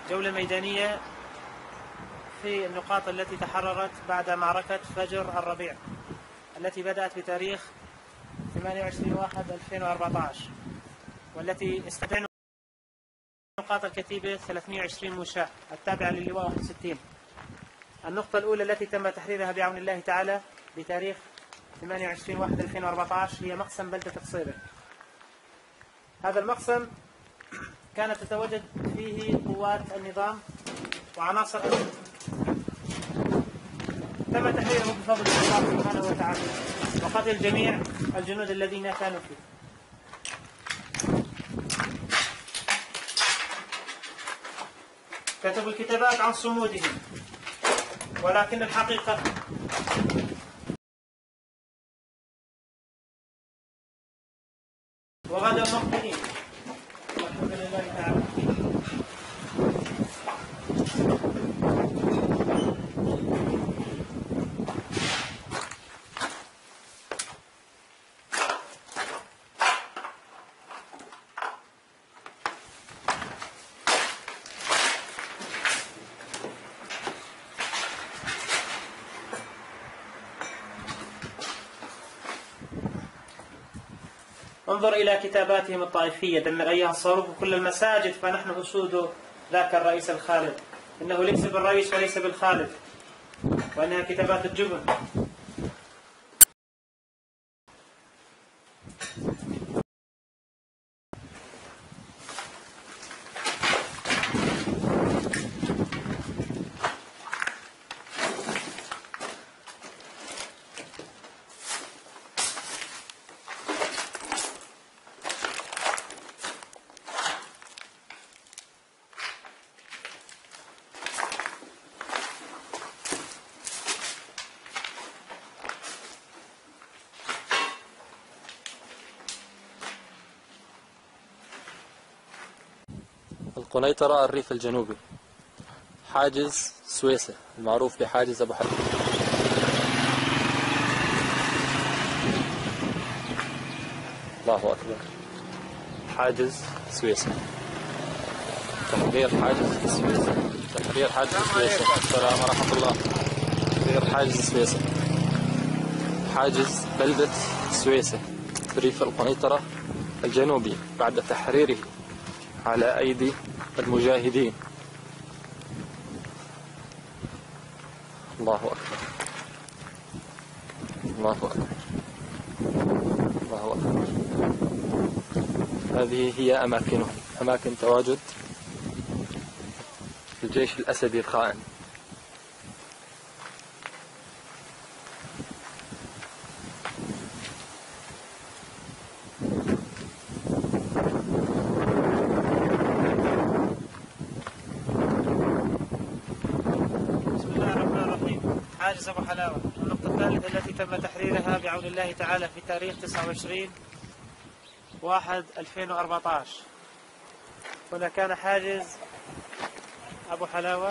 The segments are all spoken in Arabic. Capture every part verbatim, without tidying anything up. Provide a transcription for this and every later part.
جولة ميدانية في النقاط التي تحررت بعد معركة فجر الربيع التي بدأت بتاريخ ثمانية وعشرين واحد ألفين وأربعة عشر، والتي استدعت نقاط الكتيبة ثلاثمئة وعشرين مشاة التابعة للواء واحد وستين. النقطة الأولى التي تم تحريرها بعون الله تعالى بتاريخ ثمانية وعشرين واحد ألفين وأربعة عشر هي مقسم بلدة قصيبة. هذا المقسم كانت تتواجد فيه قوات النظام وعناصر تم تحريره بفضل الله سبحانه وتعالى وقتل جميع الجنود الذين كانوا فيه. كتبوا الكتابات عن صمودهم، ولكن الحقيقة وغدا مقتلين والحمد لله تعالى. انظر إلى كتاباتهم الطائفية: دمر أيها الصاروخ كل المساجد فنحن أسود ذاك الرئيس الخالد، إنه ليس بالرئيس وليس بالخالد، وإنها كتابات الجبن. القنيطرة الريف الجنوبي، حاجز سويسة المعروف بحاجز أبو حلب. الله أكبر. حاجز سويسة، تحرير حاجز سويسة، تحرير حاجز سويسة. السلام ورحمة الله. تحرير حاجز سويسة، حاجز بلدة سويسة ريف القنيطرة الجنوبي بعد تحريره على أيدي المجاهدين. الله أكبر، الله أكبر، الله أكبر. هذه هي أماكنهم، أماكن تواجد الجيش الأسدي الخائن. حاجز أبو حلاوة. النقطة الثالثة التي تم تحريرها بعون الله تعالى في تاريخ تسعة وعشرين واحد ألفين وأربعة عشر. هنا كان حاجز أبو حلاوة،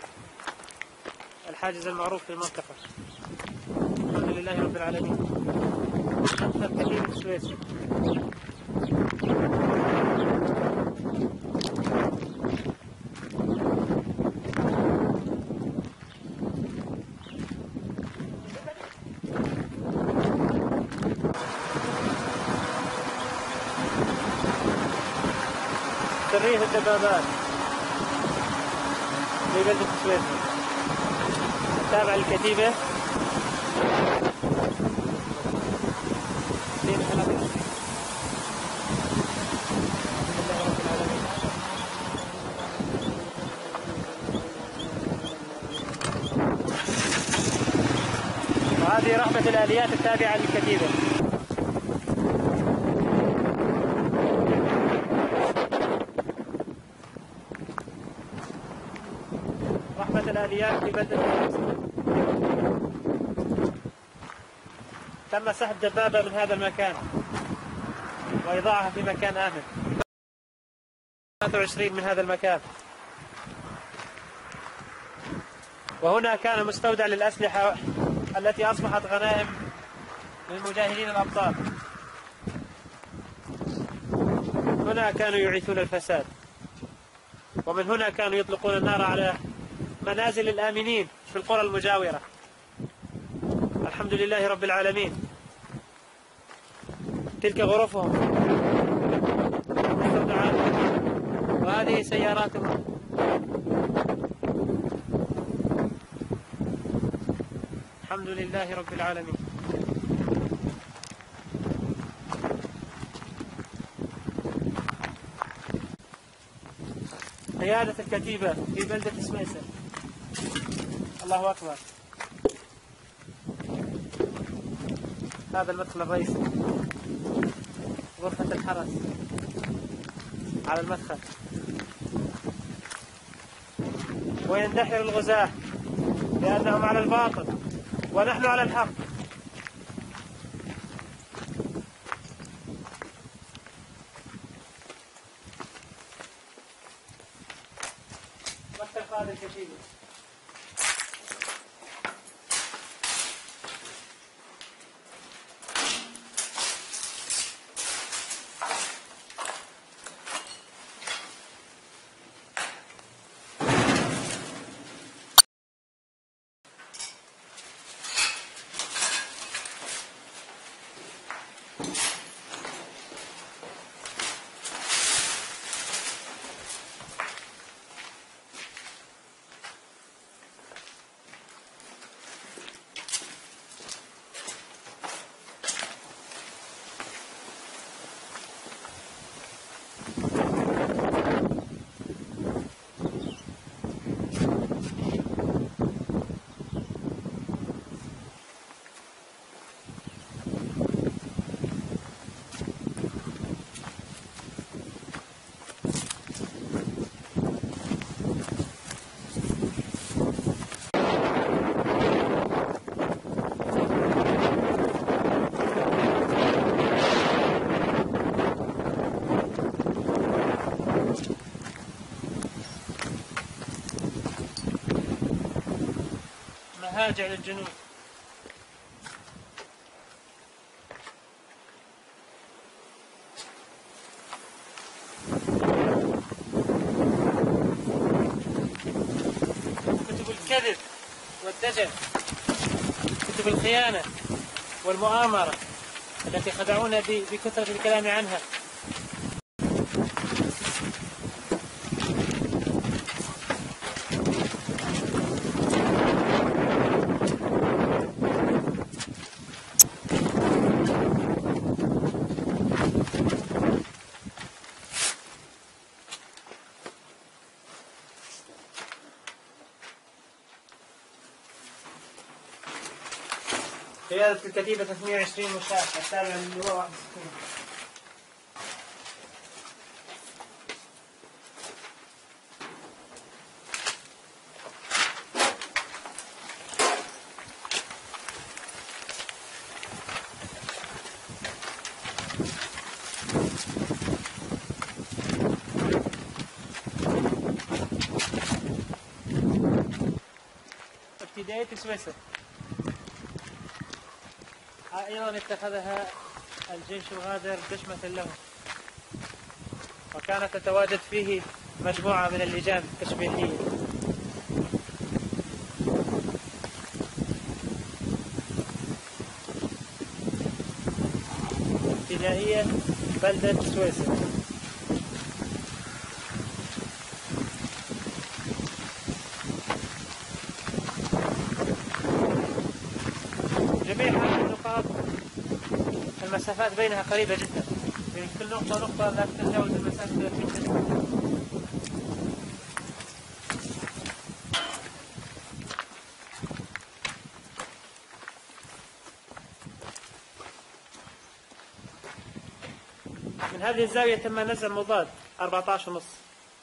الحاجز المعروف في المنطقة. الحمد لله رب العالمين. النقطة الكبيرة السويسي. تريه الدبابات في بلدة السويس تابع للكتيبة. وهذه رحمة الآليات التابعة للكتيبة. الآليات في بلدة تم سحب دبابة من هذا المكان وإيضاعها في مكان آمن. ثلاثة وعشرين من هذا المكان. وهنا كان مستودع للأسلحة التي أصبحت غنائم للمجاهدين الأبطال. هنا كانوا يعيثون الفساد. ومن هنا كانوا يطلقون النار على منازل الآمنين في القرى المجاورة. الحمد لله رب العالمين. تلك غرفهم وهذه سياراتهم. الحمد لله رب العالمين. قيادة الكتيبة في بلدة سويسة. الله أكبر. هذا المدخل الرئيسي، غرفة الحرس على المدخل، ويندحر الغزاة لأنهم على الباطل ونحن على الحق. مكتب قائد الكتيبة. مهاجع للجنوب. كتب الكذب والدجل، كتب الخيانة والمؤامرة التي خدعونا بكثرة الكلام عنها. قيادة الكتيبة ثلاثمئة وعشرين مشاة، التابع للواء واحد وستين. ابتدائية سويسة أيضا اتخذها الجيش الغادر دشمة له، وكانت تتواجد فيه مجموعة من اللجان التشبيهية. ابتدائية بلدة سويسة. جميع هذه النقاط المسافات بينها قريبة جدا، بين كل نقطة ونقطة لا تتجاوز المسافة ثلاثين متر. من هذه الزاوية تم نزع مضاد أربعة عشر ونص.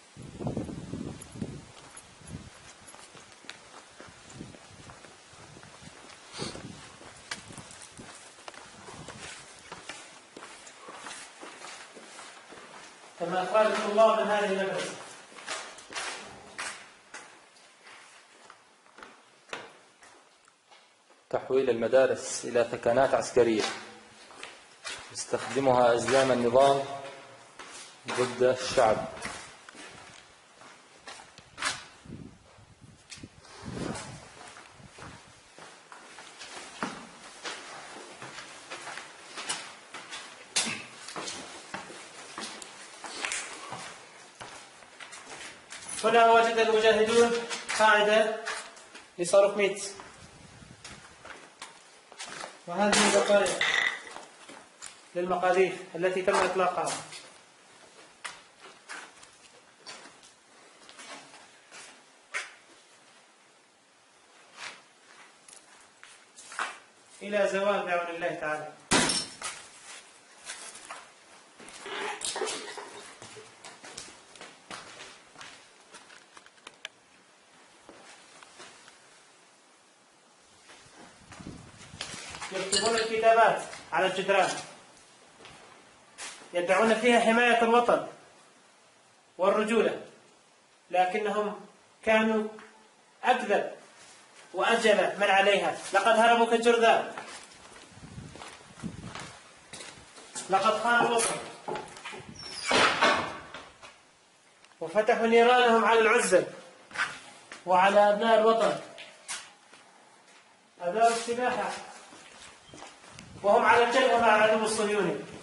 تم إخراج الطلاب من هذه المدرسة. تحويل المدارس إلى ثكنات عسكرية يستخدمها أزلام النظام ضد الشعب. هنا وجد المجاهدون قاعدة لصاروخ ميت، وهذه بقايا للمقاذيف التي تم إطلاقها. إلى زوال بعون الله تعالى. يكتبون الكتابات على الجدران يدعون فيها حماية الوطن والرجولة، لكنهم كانوا أكذب وأجل من عليها. لقد هربوا كالجرذان، لقد خانوا الوطن وفتحوا نيرانهم على العزل وعلى أبناء الوطن. أداروا السباحة وهم على الجبهة مع العدو الصهيوني.